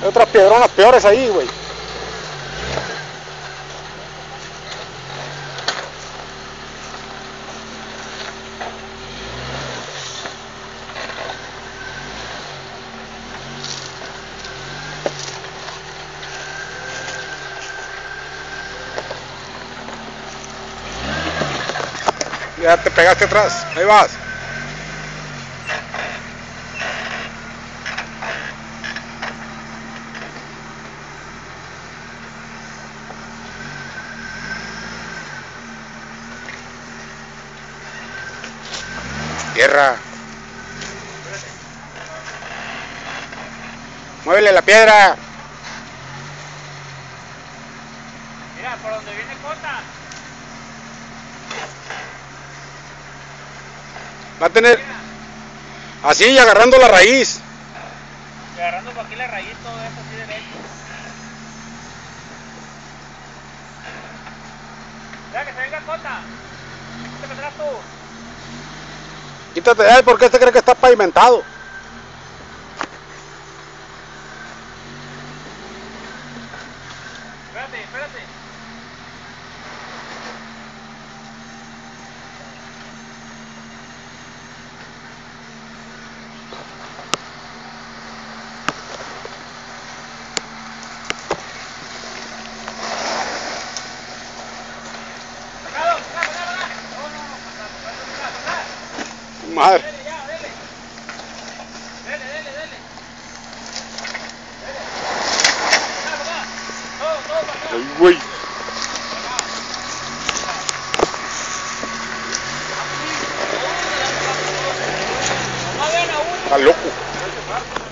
Hay otras piedronas peores ahí, güey. Ya te pegaste atrás, ahí vas. Tierra. Muévele la piedra. Mira, por donde viene Cota. Va a tener así, agarrando la raíz. Y agarrando por aquí la raíz, todo eso así derecho. Mira que se venga Cota. ¿Qué te vendrás tú? Quítate de ahí porque este cree que está pavimentado. Espérate, espérate. ¡Sacado! ¡Sacado! No, Madre. dele ya, dele. Dele, dele, dele. Dele. Acá. Todo para acá. Ay, güey. Nomás ven a uno. Está loco.